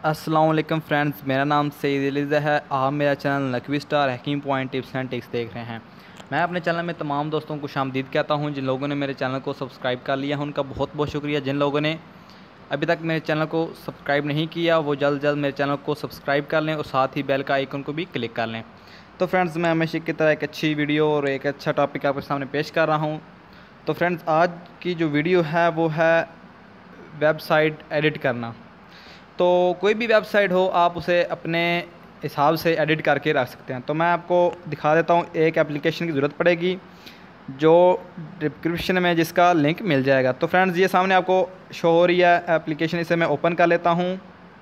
अस्सलाम वालेकुम फ्रेंड्स, मेरा नाम सईद अलीज़ा है। आप मेरा channel Naqvi star hacking point tips and tricks देख रहे हैं। मैं अपने चैनल में तमाम दोस्तों को खुशामदीद कहता हूं। जिन लोगों ने मेरे चैनल को सब्सक्राइब कर लिया है उनका बहुत बहुत शुक्रिया। जिन लोगों ने अभी तक मेरे चैनल को सब्सक्राइब नहीं किया वो जल्द जल्द मेरे चैनल को सब्सक्राइब कर लें और साथ ही बेल का आइकन को भी क्लिक कर लें। तो फ्रेंड्स, मैं हमेशा की तरह एक अच्छी वीडियो और एक अच्छा टॉपिक आपके सामने पेश कर रहा हूँ। तो फ्रेंड्स, आज की जो वीडियो है वो है वेबसाइट एडिट करना। तो कोई भी वेबसाइट हो आप उसे अपने हिसाब से एडिट करके रख सकते हैं। तो मैं आपको दिखा देता हूँ। एक एप्लीकेशन की ज़रूरत पड़ेगी जो डिस्क्रिप्शन में जिसका लिंक मिल जाएगा। तो फ्रेंड्स, ये सामने आपको शो हो रही है एप्लीकेशन। इसे मैं ओपन कर लेता हूँ।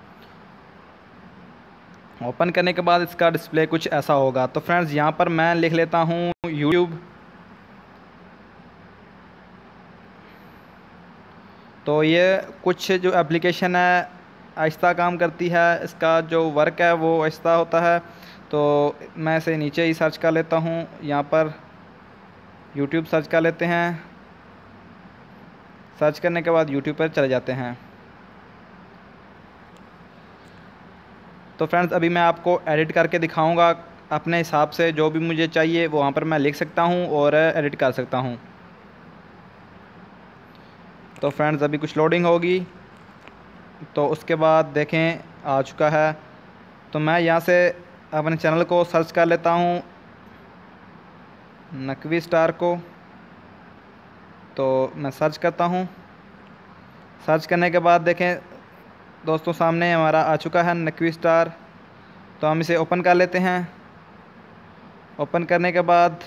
ओपन करने के बाद इसका डिस्प्ले कुछ ऐसा होगा। तो फ्रेंड्स, यहाँ पर मैं लिख लेता हूँ यूट्यूब। तो ये कुछ जो एप्लीकेशन है आहिस्ता काम करती है, इसका जो वर्क है वो आहिस्ता होता है। तो मैं इसे नीचे ही सर्च कर लेता हूँ। यहाँ पर यूट्यूब सर्च कर लेते हैं। सर्च करने के बाद यूट्यूब पर चले जाते हैं। तो फ्रेंड्स, अभी मैं आपको एडिट करके दिखाऊंगा अपने हिसाब से। जो भी मुझे चाहिए वो वहाँ पर मैं लिख सकता हूँ और एडिट कर सकता हूँ। तो फ्रेंड्स, अभी कुछ लोडिंग होगी तो उसके बाद देखें आ चुका है। तो मैं यहाँ से अपने चैनल को सर्च कर लेता हूँ, नकवी स्टार को। तो मैं सर्च करता हूँ। सर्च करने के बाद देखें दोस्तों, सामने हमारा आ चुका है नकवी स्टार। तो हम इसे ओपन कर लेते हैं। ओपन करने के बाद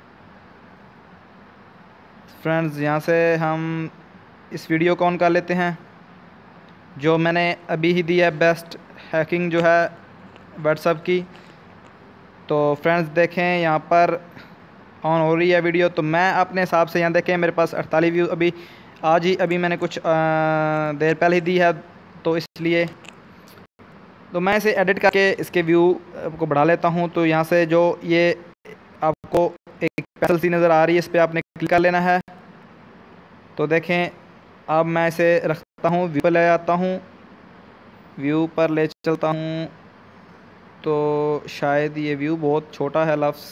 फ्रेंड्स, यहाँ से हम इस वीडियो को ऑन कर लेते हैं जो मैंने अभी ही दी है, बेस्ट हैकिंग जो है व्हाट्सएप की। तो फ्रेंड्स देखें यहाँ पर ऑन हो रही है वीडियो। तो मैं अपने हिसाब से यहाँ देखें मेरे पास 48 व्यू अभी आज ही अभी मैंने कुछ देर पहले ही दी है। तो इसलिए तो मैं इसे एडिट करके इसके व्यू को बढ़ा लेता हूँ। तो यहाँ से जो ये आपको एक पेंसिल सी नज़र आ रही है, इस पर आपने क्लिक कर लेना है। तो देखें अब मैं इसे रखता हूँ, व्यू पर ले आता हूँ। व्यू पर ले चलता हूँ तो शायद ये व्यू बहुत छोटा है, लफ्स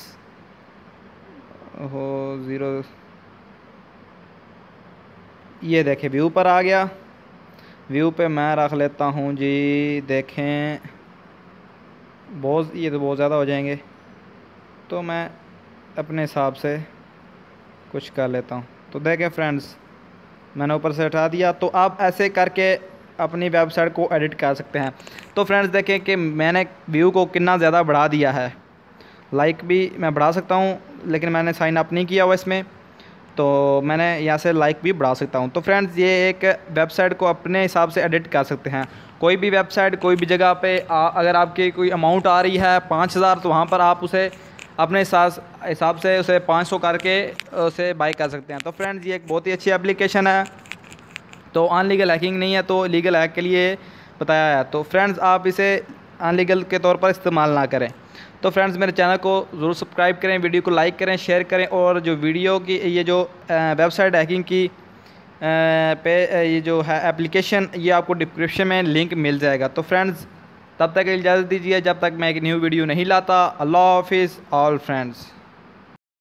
हो 0। ये देखें व्यू पर आ गया। व्यू पे मैं रख लेता हूँ जी। देखें ये तो बहुत ज़्यादा हो जाएंगे। तो मैं अपने हिसाब से कुछ कर लेता हूँ। तो देखें फ्रेंड्स, मैंने ऊपर से हटा दिया। तो आप ऐसे करके अपनी वेबसाइट को एडिट कर सकते हैं। तो फ्रेंड्स देखें कि मैंने व्यू को कितना ज़्यादा बढ़ा दिया है। लाइक भी मैं बढ़ा सकता हूँ, लेकिन मैंने साइन अप नहीं किया हुआ इसमें। तो मैंने यहाँ से लाइक भी बढ़ा सकता हूँ। तो फ्रेंड्स, ये एक वेबसाइट को अपने हिसाब से एडिट कर सकते हैं। कोई भी वेबसाइट कोई भी जगह पे अगर आपकी कोई अमाउंट आ रही है 5000, तो वहाँ पर आप उसे अपने हिसाब से उसे 500 करके उसे बाई कर सकते हैं। तो फ्रेंड्स, ये एक बहुत ही अच्छी एप्लीकेशन है। तो अनलीगल हैकिंग नहीं है, तो लीगल हैक के लिए बताया है। तो फ्रेंड्स, आप इसे अनलीगल के तौर पर इस्तेमाल ना करें। तो फ्रेंड्स, मेरे चैनल को ज़रूर सब्सक्राइब करें, वीडियो को लाइक करें, शेयर करें। और जो वीडियो की ये जो वेबसाइट हैकिंग की पे ये जो है एप्लीकेशन, ये आपको डिस्क्रिप्शन में लिंक मिल जाएगा। तो फ्रेंड्स, तब तक इजाज़त दीजिए जब तक मैं एक न्यू वीडियो नहीं लाता। अल्लाह हाफिज़ ऑल फ्रेंड्स।